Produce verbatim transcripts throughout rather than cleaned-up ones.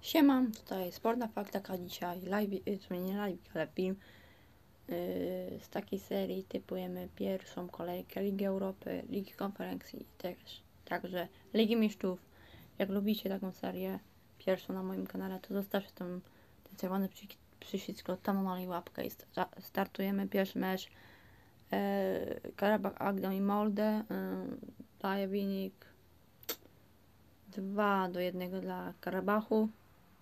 Siema, tutaj Sportna Fakta, dzisiaj live, to nie live, ale film yy, z takiej serii typujemy pierwszą kolejkę Ligi Europy, Ligi Konferencji też, także Ligi Mistrzów. Jak lubicie taką serię, pierwszą na moim kanale, to zostawcie ten, ten czerwony przycisk, tam mali łapkę i startujemy pierwszy mecz. Yy, Karabach Agdam i Molde, yy, daje wynik dwa do jednego dla Karabachu.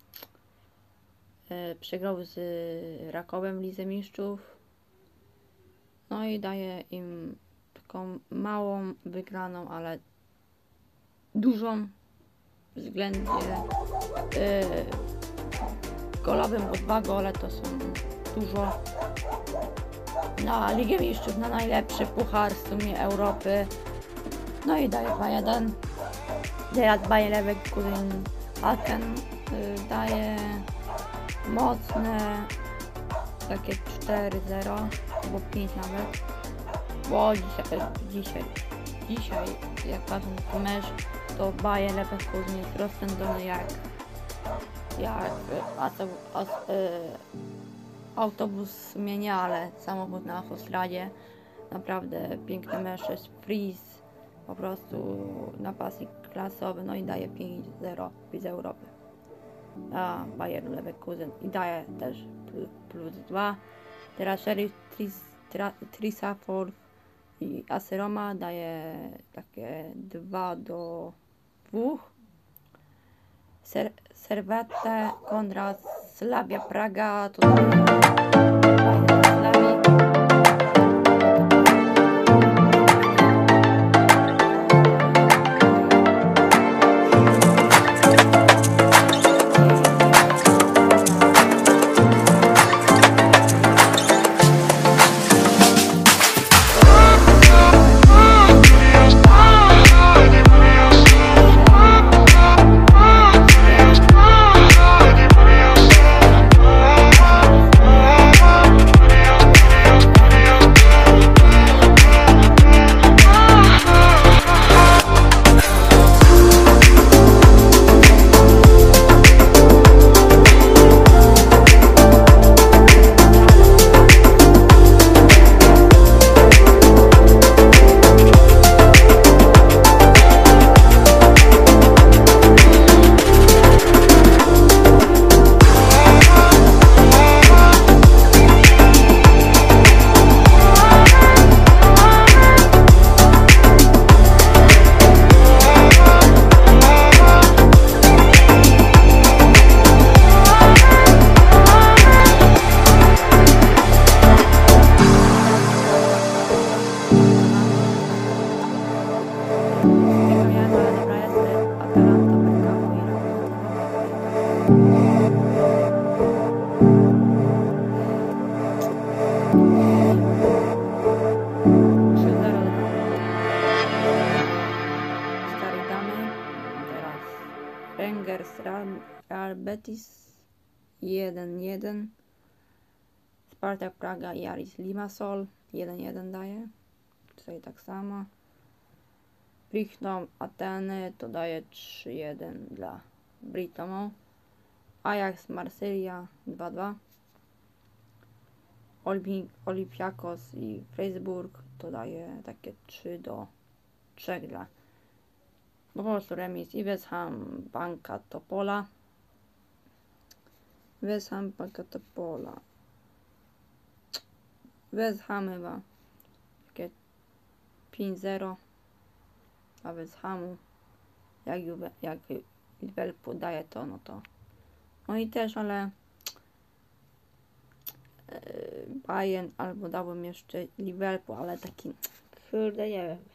Przegrał z Rakowem w Lidze Mistrzów. No i daje im taką małą wygraną, ale dużą względnie yy, golowym, bo dwa gole to są dużo. Na Ligę Mistrzów, na najlepszy puchar w sumie Europy. No i daje dwa jeden. Teraz Bayer Leverkusen Aachen yy, daje mocne takie cztery zero albo pięć nawet, bo dzisiaj, dzisiaj, dzisiaj jak patrzę na ten mecz, to Bayer Leverkusen jest rozpędzony jak jak as, as, y, autobus zmienia, ale samochód na autostradzie. Naprawdę piękny mecz, jest freeze, po prostu napastnik klasowy, no i daje pięć zero z Europy a Bayer Leverkusen i daje też plus dwa. Teraz Sheriff Tiraspol i A S Roma daje takie dwa do dwóch. Ser Servette kontra Slavia Praga, to daje Slavii. Rangers Real Betis jeden jeden. Spartak Praga i Aris Limassol jeden jeden daje. Tutaj tak samo. Brighton Ateny to daje trzy jeden dla Britomo. Ajax Marsylia dwa dwa. Olympiakos i Freiburg to daje takie trzy do trzech dla po prostu remis. I West Ham Banka Topola. West Ham Banka Topola. West Ham chyba takie pięć zero a West Hamu jak, Juve, jak Liverpool daje to, no to no i też, ale yy, Bayern albo dałbym jeszcze Liverpool, ale taki kurde nie wiem.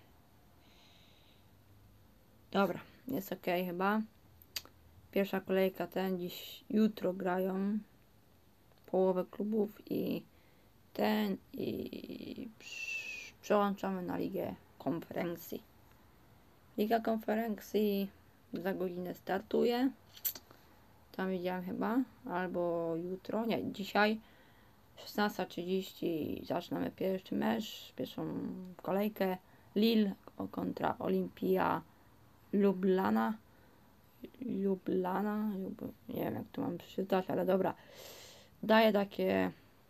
Dobra, jest ok chyba. Pierwsza kolejka ten dziś, jutro grają połowę klubów i ten i przełączamy na Ligę Konferencji. Liga Konferencji za godzinę startuje. Tam widziałem chyba, albo jutro, nie, dzisiaj szesnasta trzydzieści zaczynamy pierwszy mecz, pierwszą kolejkę. Lille kontra Olimpia Lublana. Lublana, Lub... nie wiem jak to mam przeczytać, ale dobra. Daję takie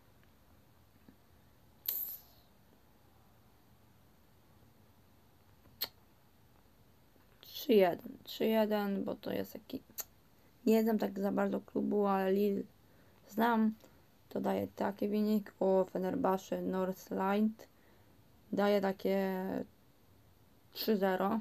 trzy jeden. trzy jeden, bo to jest taki... Nie znam tak za bardzo klubu, ale Lille znam. To daje taki wynik. O Fenerbahce Northlight daje takie trzy zero.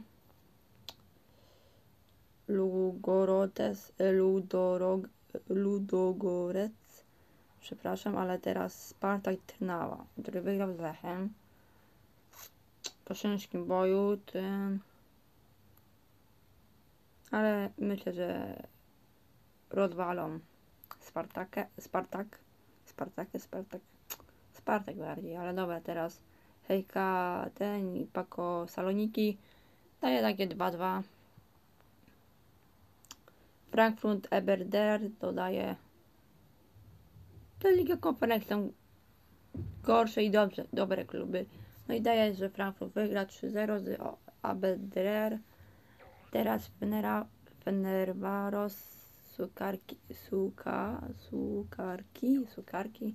Ludogorets, Ludorog, Ludogorec, przepraszam, ale teraz Spartak Trnawa, który wygrał z Lechem po ciężkim boju tym, ale myślę, że rozwalą Spartakę, Spartak, Spartakę, Spartak, Spartak bardziej, ale dobra, teraz Hejka ten i Paco Saloniki daje takie dwa dwa. Frankfurt Eberder dodaje to Liga Konferencji są gorsze i dobrze, dobre kluby. No i daje, że Frankfurt wygra trzy zero z Eberder. Teraz Fenera, Fenervaros Sukarki, Suka, Sukarki, Sukarki,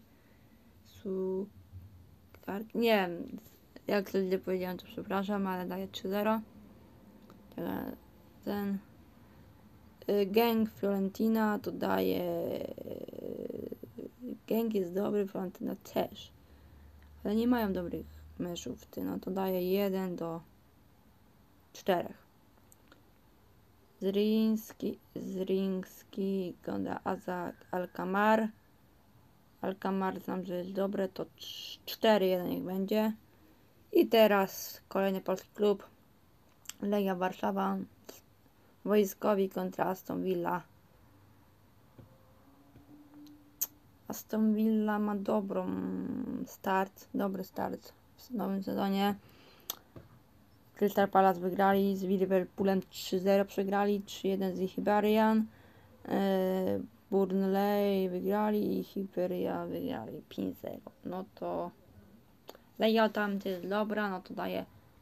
Sukarki, nie wiem, jak to źle powiedziałem, to przepraszam, ale daje trzy zero. Ten Genk Fiorentina to daje... Genk jest dobry, Fiorentina też. Ale nie mają dobrych meczów. Ty, no to daje jeden do czterech. Zrinski, Zrinski, kontra Azak Alkamar. Alkamar znam, że jest dobre, to cztery jeden niech będzie. I teraz kolejny polski klub. Legia Warszawa. Wojskowi kontra Aston Villa. Aston Villa ma dobrą start, dobry start w nowym sezonie. Crystal Palace wygrali z Liverpoolem trzy zero, przegrali trzy jeden z Hibernian. Yy, Burnley wygrali i Hiberia wygrali pięć zero. No to Legia tam jest dobra, no to daje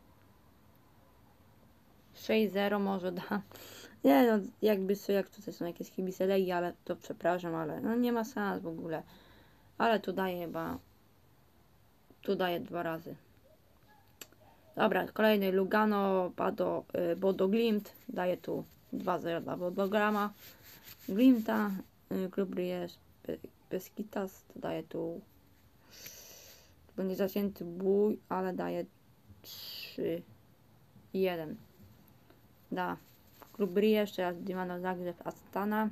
sześć zero może da. Nie no, jakby co, jak tutaj są jakieś kibice Legii, ale to przepraszam, ale no nie ma sens w ogóle. Ale tu daje chyba, tu daje dwa razy. Dobra, kolejny Lugano, Bado, y, Bodo Glimt, daje tu dwa zero dla Bodograma. Glimta, y, klub jest Beskitas, to daje tu, będzie zacięty bój, ale daje trzy jeden. Da. Klub Rie, jeszcze raz Dinamo Zagreb, Astana.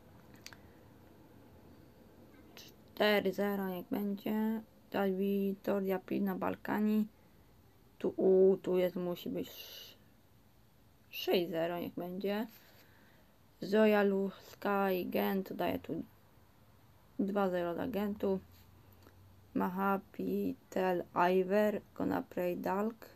cztery zero niech będzie. Ta Witoria Pilna Balkani. Tu, u, tu jest, musi być sześć zero niech będzie. Zoja Luska i Gent daje tu dwa zero dla Gentu. Mahapi Tel Iver, Konaprej Dalk.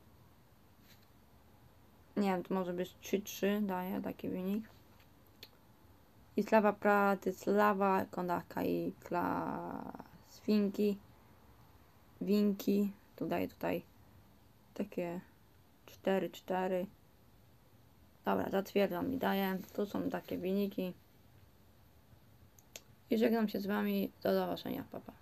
Nie wiem, to może być trzy trzy, daje taki wynik. I Slawa Pratyslawa, Konaka i Klaswinki. Winki, tu daje tutaj takie cztery cztery. Dobra, zatwierdzam i daję. Tu są takie wyniki. I żegnam się z wami. Do zobaczenia, pa pa.